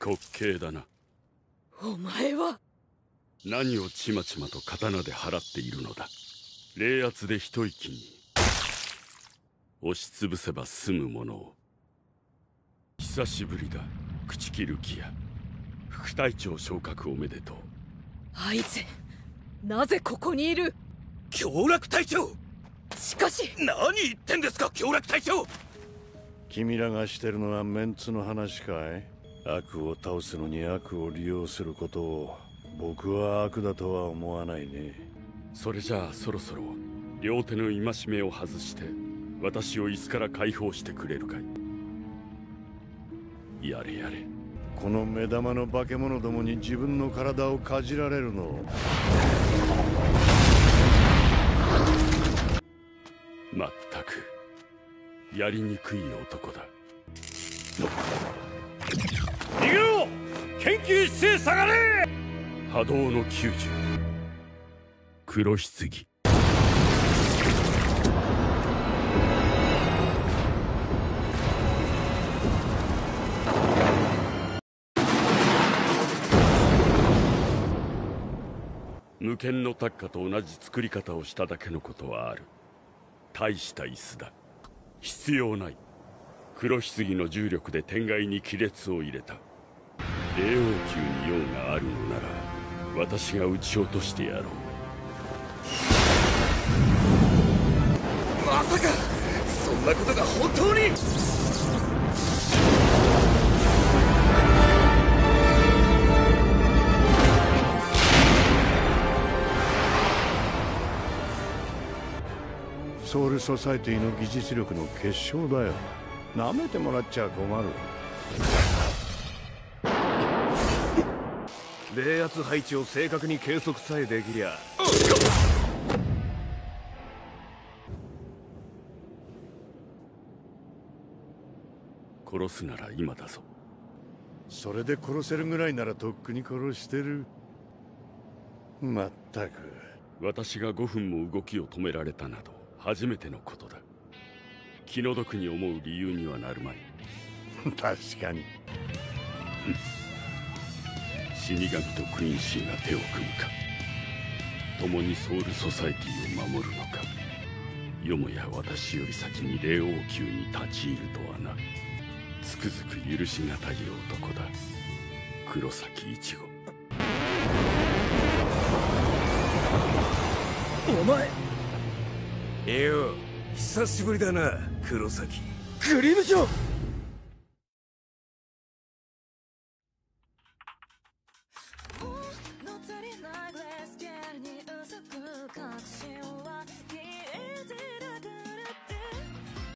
滑稽だな。 お前は何をちまちまと刀で払っているのだ。冷圧で一息に押しつぶせば済むものを。久しぶりだ、朽木ルキア。副隊長昇格おめでとう。 あいつなぜここにいる？ 凶楽隊長！ しかし何言ってんですか、凶楽隊長！ 君らがしてるのはメンツの話かい？悪を倒すのに悪を利用することを僕は悪だとは思わないね。 それじゃあそろそろ両手の戒めを外して私を椅子から解放してくれるかい？やれやれ。 この目玉の化け物どもに自分の体をかじられるの。 まったくやりにくい男だ。 逃げろ！研究室へ下がれ！ 波動の90黒棺。無剣のタッカと同じ作り方をしただけのことはある。大した椅子だ。必要ない。黒棺の重力で天外に亀裂を入れた。霊王宮に用があるのなら私が撃ち落としてやろう。 まさかそんなことが本当に！ ソウルソサエティの技術力の結晶だよ。舐めてもらっちゃ困る。 冷圧配置を正確に計測さえできりゃ。 殺すなら今だぞ。 それで殺せるぐらいならとっくに殺してる。まったく私が5分も動きを止められたなど初めてのことだ。気の毒に思う理由にはなるまい。 確かに。 死神とクインシーが手を組むか、共にソウルソサエティを守るのか。よもや私より先に霊王宮に立ち入るとはな。つくづく許しがたい男だ、黒崎一護。 お前いや久しぶりだな、黒崎。グリムジョン！